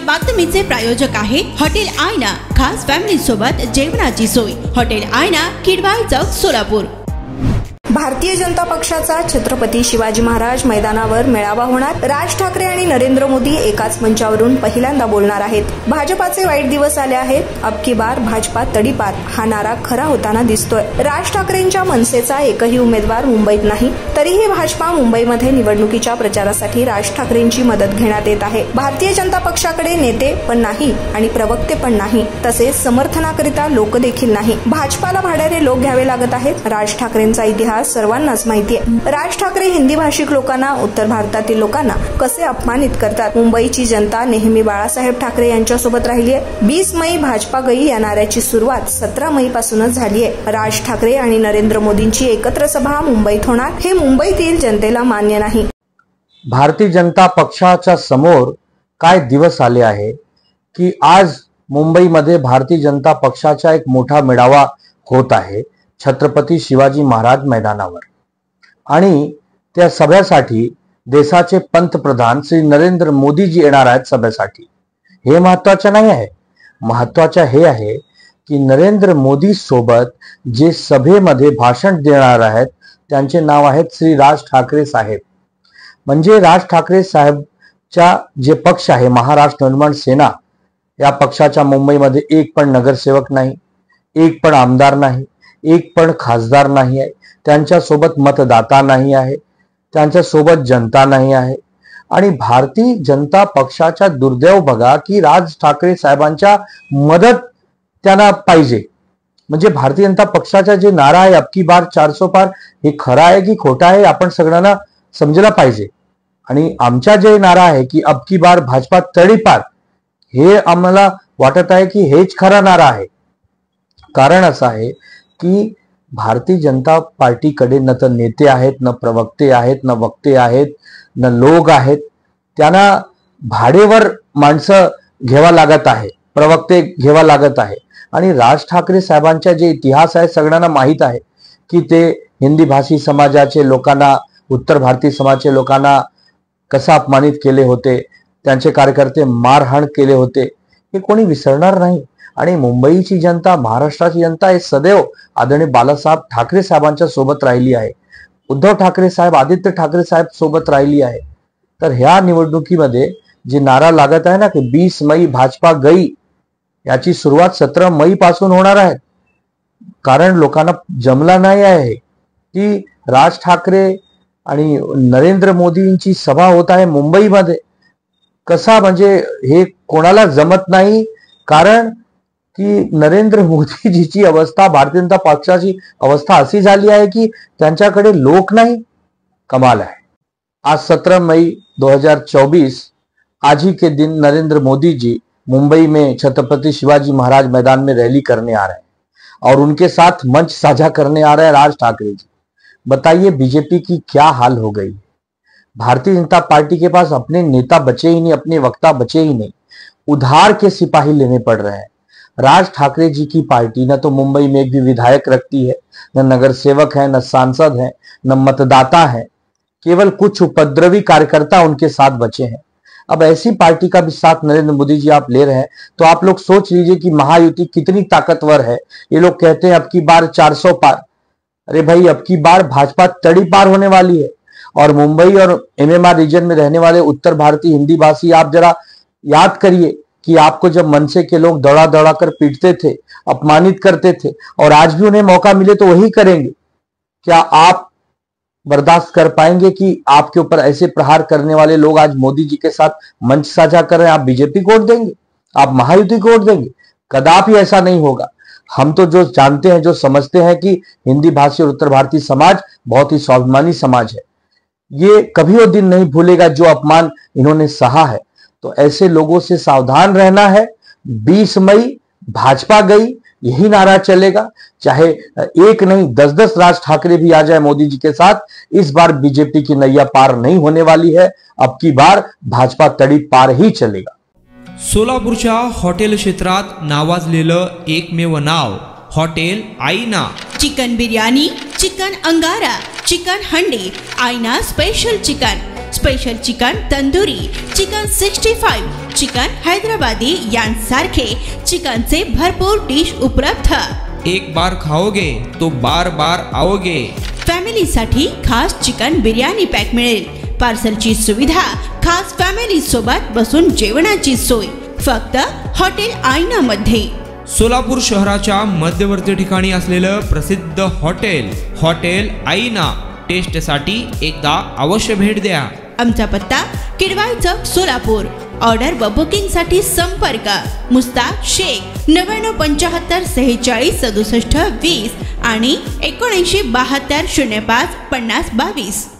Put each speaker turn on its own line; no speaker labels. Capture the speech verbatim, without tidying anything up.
बातमीचे प्रायोजक आहे हॉटेल आयना। खास फॅमिली सोबत जेवणाची सोय। हॉटेल आयना, किडवाई चौक, सोलापूर।
भारतीय जनता पक्षाचा छत्रपती शिवाजी महाराज मैदानावर मेळावा होणार। राज ठाकरे आणि नरेंद्र मोदी एकाच मंचावरून पहिल्यांदा बोलणार आहेत। भाजपाचे वाईट दिवस आले आहेत। अब की बार भाजपा तडीपार हा नारा खरा होताना दिसतोय। राज ठाकरेंच्या मनसेचा एकही उमेदवार मुंबईत नाही, तरीही भाजपा मुंबईमध्ये निवडणुकीच्या प्रचारासाठी राज ठाकरेंची मदत घेण्यात येत आहे। भारतीय जनता पक्षाकडे नेते पण नाही आणि प्रवक्ते पण नाही, तसेच समर्थनाकरिता लोक देखील नाही। भाजपाला भाड्याने लोक घ्यावे लागत आहेत। राज ठाकरेंचा इतिहास सर्वांनाच माहिती आहे। राज ठाकरे हिंदी भाषिक लोकांना, उत्तर भारतातील लोकांना कसे अपमानित करतात। मुंबईची जनता नेहमी बाळासाहेब ठाकरे यांच्या सोबत राहिली आहे। वीस मई भाजपा गई या नाऱ्याची सुरुवात सतरा मई पासूनच झाली आहे। राज ठाकरे आणि नरेंद्र मोदींची एकत्र सभा मुंबईत होणार, हे मुंबईतील जनतेला मान्य नाही।
भारतीय जनता पक्षाच्या समोर काय दिवस आले आहे की आज मुंबईमध्ये भारतीय जनता पक्षाचा एक मोठा मेळावा होत आहे छत्रपती शिवाजी महाराज मैदानावर, आणि त्या सभेसाठी देशाचे पंतप्रधान श्री नरेंद्र मोदीजी येणार आहेत सभेसाठी। हे महत्त्वाचे नाही आहे, महत्त्वाचे हे आहे की नरेंद्र मोदी सोबत जे सभेमध्ये भाषण देणार आहेत त्यांचे नाव आहेत श्री राज ठाकरे साहेब। म्हणजे राज ठाकरे साहेबच्या जे पक्ष आहे महाराष्ट्र निर्माण सेना, या पक्षाच्या मुंबईमध्ये एक पण नगरसेवक नाही, एक पण आमदार नाही, एक पण खासदार नाही आहे, त्यांच्या सोबत मतदाता नाही आहे, त्यांच्या सोबत जनता नाही आहे। आणि भारतीय जनता पक्षाचा दुर्दैव बघा की राज ठाकरे साहेबांच्या मदत त्यांना पाहिजे। म्हणजे भारतीय जनता पक्षाचा जे नारा आहे अब की बार चारसो पार, हे खरं आहे की खोटा आहे आपण सगळ्यांना समजला पाहिजे। आणि आमचा जे नारा आहे की अब की बार भाजपा तडीपार, हे आम्हाला वाटत आहे की हेच खरा नारा आहे। कारण असं आहे की भारतीय जनता पार्टीकडे न तर नेते आहेत, न प्रवक्ते आहेत, न वक्ते आहेत, न लोक आहेत। त्यांना भाडेवर माणसं घ्यावा लागत आहे, प्रवक्ते घ्यावा लागत आहे। आणि राज ठाकरे साहेबांचा जे इतिहास आहे सगळ्यांना माहीत आहे की ते हिंदी भाषी समाजाचे लोकांना, उत्तर भारतीय समाजाचे लोकांना कसा अपमानित केले होते, त्यांचे कार्यकर्ते मारहाण केले होते, हे कोणी विसरणार नाही। आणि मुंबईची जनता, महाराष्ट्राची जनता हे सदैव आदरणीय बाळासाहेब ठाकरे साहेबांच्या सोबत राहिली आहे। उद्धव ठाकरे साहेब, आदित्य ठाकरे साहेब सोबत राहिली आहे। तर ह्या निवडणुकीमध्ये जे नारा लागत आहे ना की वीस मई भाजपा गई, याची सुरुवात सतरा मई पासून होणार आहे। कारण लोकांना जमला नाही आहे की राज ठाकरे आणि नरेंद्र मोदींची सभा होत आहे मुंबईमध्ये। कसा म्हणजे हे कोणाला जमत नाही, कारण की नरेंद्र मोदीजीची अवस्था, भारतीय जनता पक्षाची अवस्था अशी झाली आहे की त्यांच्याकडे लोक नाही। कमाल है। आज सत्रह मई दो हज़ार चौबीस, आज ही के दिन नरेंद्र मोदी जी मुंबई में छत्रपति शिवाजी महाराज मैदान में रैली करने आ रहे हैं और उनके साथ मंच साझा करने आ रहे हैं राज ठाकरे जी। बताइए बीजेपी की क्या हाल हो गई। भारतीय जनता पार्टी के पास अपने नेता बचे ही नहीं, अपने वक्ता बचे ही नहीं, उधार के सिपाही लेने पड़ रहे हैं। राज ठाकरे जी की पार्टी न तो मुंबई में एक भी विधायक रखती है, न नगर सेवक है, न सांसद है, न मतदाता है, केवल कुछ उपद्रवी कार्यकर्ता उनके साथ बचे हैं। अब ऐसी पार्टी का भी साथ नरेंद्र मोदी जी आप ले रहे हैं, तो आप लोग सोच लीजिए कि महायुति कितनी ताकतवर है। ये लोग कहते हैं अब की बार चार सौ पार, अरे भाई अब की बार भाजपा तड़ी पार होने वाली है। और मुंबई और एमएमआर रीजन में रहने वाले उत्तर भारतीय हिंदी भाषी आप जरा याद करिए कि आपको जब मनसे के लोग दौड़ा दौड़ा कर पीटते थे, अपमानित करते थे, और आज भी उन्हें मौका मिले तो वही करेंगे। क्या आप बर्दाश्त कर पाएंगे कि आपके ऊपर ऐसे प्रहार करने वाले लोग आज मोदी जी के साथ मंच साझा कर रहे हैं? आप बीजेपी को वोट देंगे? आप महायुति को वोट देंगे? कदापि ऐसा नहीं होगा। हम तो जो जानते हैं, जो समझते हैं कि हिंदी भाषी और उत्तर भारतीय समाज बहुत ही स्वाभिमानी समाज है, ये कभी वो दिन नहीं भूलेगा जो अपमान इन्होंने सहा है। तो ऐसे लोगों से सावधान रहना है। बीस मई भाजपा गई, यही नारा चलेगा, चाहे एक नहीं दस दस राज ठाकरे भी आ जाए मोदी जी के साथ। इस बार बीजेपी की नैया पार नहीं होने वाली है, अब की बार भाजपा तड़ी पार ही चलेगा।
सोलापूरच्या हॉटेल क्षेत्रात नावाजलेलं एकमेव नाव hotel Aaina.
Chicken biryani, chicken angara, chicken handi, Aaina special chicken, special chicken tandoori, chicken sixty five, chicken Hyderabadi यांसारखे चिकनचे भरपूर डिश उपलब्ध।
एक बार खाओगे तो बार बार आओगे।
फॅमिलीसाठी खास चिकन बिर्याणी पॅक मिळेल। पार्सलची सुविधा, खास फॅमिली सोबत बसून जेवणाची सोय फक्त हॉटेल आईना मध्ये।
सोलापूर शहराच्या मध्यवर्ती ठिकाणी असलेलं प्रसिद्ध हॉटेल हॉटेल आईना टेस्टसाठी एकदा अवश्य भेट द्या।
आमचा पत्ता किडवाई चौक सोलापूर। ऑर्डर व बुकिंग साठी संपर्क मुस्ताक शेख नव्याण्णव पंचाहत्तर सेहेचाळीस सदुसष्ट वीस आणि एकोणऐंशी बहात्तर शून्य पाच पन्नास बावीस।